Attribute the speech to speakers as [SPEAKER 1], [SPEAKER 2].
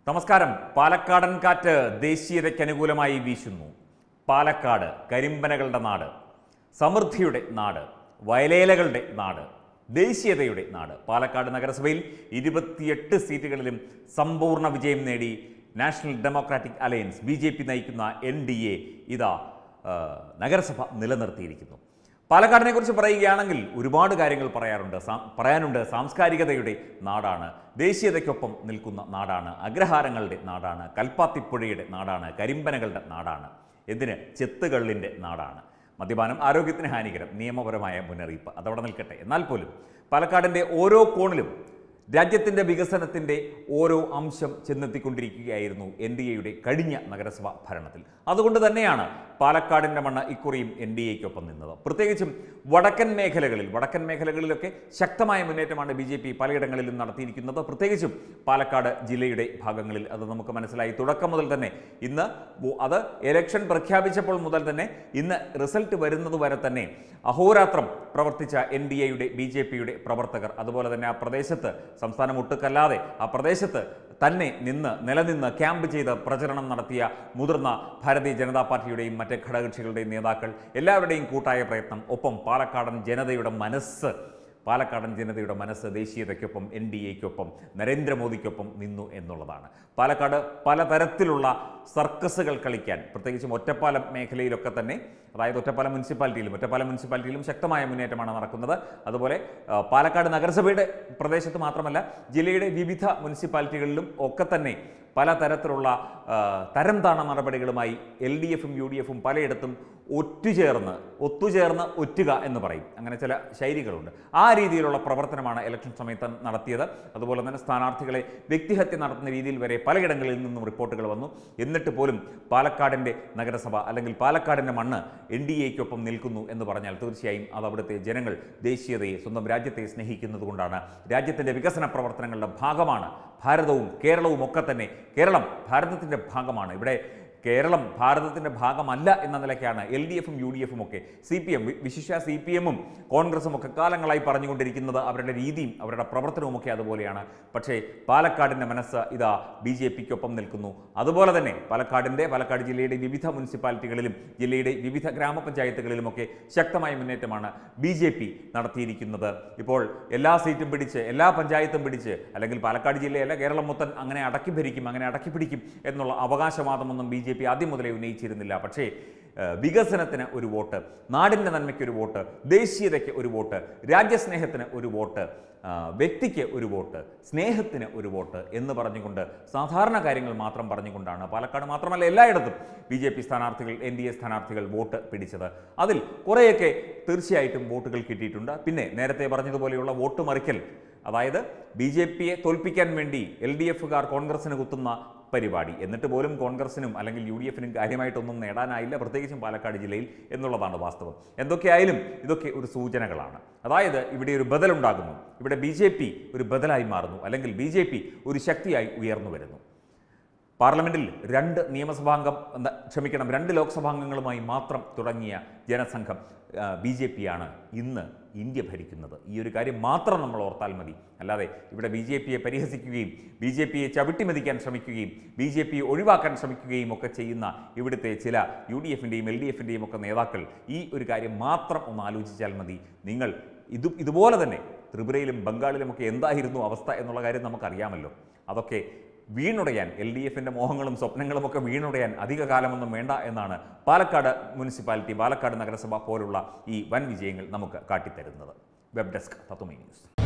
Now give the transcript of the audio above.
[SPEAKER 1] നമസ്കാരം. പാലക്കാടൻ കാറ്റ് ദേശീയതയ്ക്ക് അനുകൂലമായി വീശുന്നു. പാലക്കാട് കരിമ്പനകളുടെ നാട്, സമൃദ്ധിയുടെ നാട്, വയലേലകളുടെ നാട്, ദേശീയതയുടെ നാട്. പാലക്കാട് നഗരസഭയിൽ 28 സീറ്റുകളിലും സമ്പൂർണ്ണ വിജയം നേടി നാഷണൽ ഡെമോക്രാറ്റിക് അലയൻസ് BJP നയിക്കുന്ന NDA ഇതാ നഗരസഭ നിലനിർത്തിയിരിക്കുന്നു. പാലക്കാടിനെ കുറിച്ച് പറയുകയാണെങ്കിൽ ഒരുപാട് കാര്യങ്ങൾ പറയാനുണ്ട്. സാംസ്കാരികതയുടെ നാടാണ്, ദേശീയതയ്ക്കൊപ്പം നിൽക്കുന്ന നാടാണ്, അഗ്രഹാരങ്ങളുടെ നാടാണ്, കൽപ്പാത്തിപ്പുഴയുടെ നാടാണ്, കരിമ്പനകളുടെ നാടാണ്, എന്തിന് ചെത്തുകള്ളിൻ്റെ നാടാണ്. മദ്യപാനം ആരോഗ്യത്തിന് ഹാനികരം, നിയമപരമായ മുന്നറിയിപ്പ് അതവിടെ നിൽക്കട്ടെ. എന്നാൽ പോലും പാലക്കാടിൻ്റെ ഓരോ കോണിലും രാജ്യത്തിൻ്റെ വികസനത്തിൻ്റെ ഓരോ അംശം ചെന്നെത്തിക്കൊണ്ടിരിക്കുകയായിരുന്നു NDAയുടെ കഴിഞ്ഞ നഗരസഭാ ഭരണത്തിൽ. അതുകൊണ്ട് തന്നെയാണ് പാലക്കാടിൻ്റെ മണ്ണ് ഇക്കുറിയും NDAയ്ക്കൊപ്പം നിന്നത്. പ്രത്യേകിച്ചും വടക്കൻ മേഖലകളിലൊക്കെ ശക്തമായ മുന്നേറ്റമാണ് BJP പലയിടങ്ങളിലും നടത്തിയിരിക്കുന്നത്. പ്രത്യേകിച്ചും പാലക്കാട് ജില്ലയുടെ ഭാഗങ്ങളിൽ അത് നമുക്ക് മനസ്സിലായി. തുടക്കം മുതൽ തന്നെ ഇന്ന് അത് ഇലക്ഷൻ പ്രഖ്യാപിച്ചപ്പോൾ മുതൽ തന്നെ ഇന്ന് റിസൾട്ട് വരുന്നത് വരെ തന്നെ അഹോരാത്രം പ്രവർത്തിച്ച NDAയുടെ BJPയുടെ പ്രവർത്തകർ, അതുപോലെ തന്നെ ആ പ്രദേശത്ത് സംസ്ഥാനം ഒട്ടുക്കല്ലാതെ ആ പ്രദേശത്ത് തന്നെ നിലനിന്ന് ക്യാമ്പ് ചെയ്ത് പ്രചരണം നടത്തിയ മുതിർന്ന ഭാരതീയ ജനതാ പാർട്ടിയുടെയും മറ്റ് ഘടകകക്ഷികളുടെയും നേതാക്കൾ എല്ലാവരുടെയും കൂട്ടായ പ്രയത്നം, ഒപ്പം പാലക്കാടൻ ജനതയുടെ മനസ്സ് ദേശീയതയ്ക്കൊപ്പം NDAയ്ക്കൊപ്പം നരേന്ദ്രമോദിക്കൊപ്പം നിന്നു എന്നുള്ളതാണ്. പാലക്കാട് പലതരത്തിലുള്ള സർക്കസുകൾ കളിക്കാൻ, പ്രത്യേകിച്ചും ഒറ്റപ്പാലം മേഖലയിലൊക്കെ തന്നെ, അതായത് ഒറ്റപ്പാലം മുനിസിപ്പാലിറ്റിയിലും ശക്തമായ മുന്നേറ്റമാണ് നടക്കുന്നത്. അതുപോലെ പാലക്കാട് നഗരസഭയുടെ പ്രദേശത്ത് മാത്രമല്ല, ജില്ലയുടെ വിവിധ മുനിസിപ്പാലിറ്റികളിലും ഒക്കെ തന്നെ പലതരത്തിലുള്ള തരംതാണ നടപടികളുമായി LDFും UDFും പലയിടത്തും ഒത്തുചേർന്ന് ഒറ്റുക എന്ന് പറയും, അങ്ങനെ ചില ശൈലികളുണ്ട്. ആ രീതിയിലുള്ള പ്രവർത്തനമാണ് ഇലക്ഷൻ സമയത്ത് നടത്തിയത്. അതുപോലെ തന്നെ സ്ഥാനാർത്ഥികളെ വ്യക്തിഹത്യ നടത്തുന്ന രീതിയിൽ വരെ പലയിടങ്ങളിൽ നിന്നും റിപ്പോർട്ടുകൾ വന്നു. എന്നിട്ട് പോലും പാലക്കാടിൻ്റെ നഗരസഭ അല്ലെങ്കിൽ പാലക്കാടിൻ്റെ മണ്ണ് NDAയ്ക്കൊപ്പം നിൽക്കുന്നു എന്ന് പറഞ്ഞാൽ തീർച്ചയായും അത് അവിടുത്തെ ജനങ്ങൾ ദേശീയതയെ, സ്വന്തം രാജ്യത്തെ സ്നേഹിക്കുന്നത് കൊണ്ടാണ്. രാജ്യത്തിൻ്റെ വികസന പ്രവർത്തനങ്ങളുടെ ഭാഗമാണ് ഭാരതവും കേരളവും ഒക്കെ തന്നെ. കേരളം ഭാരതത്തിൻ്റെ ഭാഗമാണ്. ഇവിടെ കേരളം ഭാരതത്തിൻ്റെ ഭാഗമല്ല എന്ന നിലയ്ക്കാണ് LDFും UDFും ഒക്കെ, വിശിഷ്യ CPMും കോൺഗ്രസും ഒക്കെ കാലങ്ങളായി പറഞ്ഞുകൊണ്ടിരിക്കുന്നത്. അവരുടെ രീതിയും അവരുടെ പ്രവർത്തനവുമൊക്കെ അതുപോലെയാണ്. പക്ഷേ പാലക്കാടിൻ്റെ മനസ്സ് ഇതാ BJPക്കൊപ്പം നിൽക്കുന്നു. അതുപോലെ തന്നെ പാലക്കാട് ജില്ലയുടെ വിവിധ മുനിസിപ്പാലിറ്റികളിലും ജില്ലയുടെ വിവിധ ഗ്രാമപഞ്ചായത്തുകളിലുമൊക്കെ ശക്തമായ മുന്നേറ്റമാണ് BJP നടത്തിയിരിക്കുന്നത്. ഇപ്പോൾ എല്ലാ സീറ്റും പിടിച്ച്, എല്ലാ പഞ്ചായത്തും പിടിച്ച്, അല്ലെങ്കിൽ പാലക്കാട് ജില്ലയല്ല കേരളം മൊത്തം അങ്ങനെ അടക്കി പിടിക്കും എന്നുള്ള അവകാശവാദമൊന്നും BJP ആദ്യം മുതലേ ഉന്നയിച്ചിരുന്നില്ല. പക്ഷേ വികസനത്തിന് ഒരു വോട്ട്, നാടിൻ്റെ നന്മയ്ക്കൊരു വോട്ട്, ദേശീയതയ്ക്ക് ഒരു വോട്ട്, രാജ്യസ്നേഹത്തിന് ഒരു വോട്ട്, വ്യക്തിക്ക് ഒരു വോട്ട്, സ്നേഹത്തിന് ഒരു വോട്ട് എന്ന് പറഞ്ഞുകൊണ്ട്, സാധാരണ കാര്യങ്ങൾ മാത്രം പറഞ്ഞുകൊണ്ടാണ് പാലക്കാട് മാത്രമല്ല എല്ലായിടത്തും BJP സ്ഥാനാർത്ഥികൾ, NDA സ്ഥാനാർത്ഥികൾ വോട്ട് പിടിച്ചത്. അതിൽ കുറേയൊക്കെ തീർച്ചയായിട്ടും വോട്ടുകൾ കിട്ടിയിട്ടുണ്ട്. പിന്നെ നേരത്തെ പറഞ്ഞതുപോലെയുള്ള വോട്ട് മറിക്കൽ, അതായത് BJPയെ തോൽപ്പിക്കാൻ വേണ്ടി LDFുകാർ കോൺഗ്രസിന് കുത്തുന്ന പരിപാടി, എന്നിട്ട് പോലും കോൺഗ്രസിനും അല്ലെങ്കിൽ UDFിനും കാര്യമായിട്ടൊന്നും നേടാനായില്ല, പ്രത്യേകിച്ചും പാലക്കാട് ജില്ലയിൽ എന്നുള്ളതാണ് വാസ്തവം. എന്തൊക്കെയായാലും ഇതൊക്കെ ഒരു സൂചനകളാണ്. അതായത് ഇവിടെ ഒരു ബദലുണ്ടാകുന്നു, ഇവിടെ BJP ഒരു ബദലായി മാറുന്നു, അല്ലെങ്കിൽ BJP ഒരു ശക്തിയായി ഉയർന്നു വരുന്നു. പാർലമെൻറ്റിൽ 2 ലോക്സഭാംഗങ്ങളുമായി മാത്രം തുടങ്ങിയ ജനസംഘം BJPയാണ് ഇന്ന് ഇന്ത്യ ഭരിക്കുന്നത്. ഈ ഒരു കാര്യം മാത്രം നമ്മൾ ഓർത്താൽ മതി. അല്ലാതെ ഇവിടെ BJPയെ പരിഹസിക്കുകയും BJPയെ ചവിട്ടിമതിക്കാൻ ശ്രമിക്കുകയും BJPയെ ഒഴിവാക്കാൻ ശ്രമിക്കുകയും ഒക്കെ ചെയ്യുന്ന ഇവിടുത്തെ ചില UDFിൻ്റെയും LDFിൻ്റെയും ഒക്കെ നേതാക്കൾ ഈ ഒരു കാര്യം മാത്രം ഒന്ന് ആലോചിച്ചാൽ മതി. നിങ്ങൾ ഇതുപോലെ തന്നെ ത്രിപുരയിലും ബംഗാളിലുമൊക്കെ എന്തായിരുന്നു അവസ്ഥ എന്നുള്ള കാര്യം നമുക്കറിയാമല്ലോ. അതൊക്കെ വീണുടയാൻ, LDFിൻ്റെ മോഹങ്ങളും സ്വപ്നങ്ങളും ഒക്കെ വീണുടയാൻ അധിക കാലമൊന്നും വേണ്ട എന്നാണ് പാലക്കാട് മുനിസിപ്പാലിറ്റി, പാലക്കാട് നഗരസഭ പോലുള്ള ഈ വൻ വിജയങ്ങൾ നമുക്ക് കാട്ടിത്തരുന്നത്. Web desk Tatwamayi news.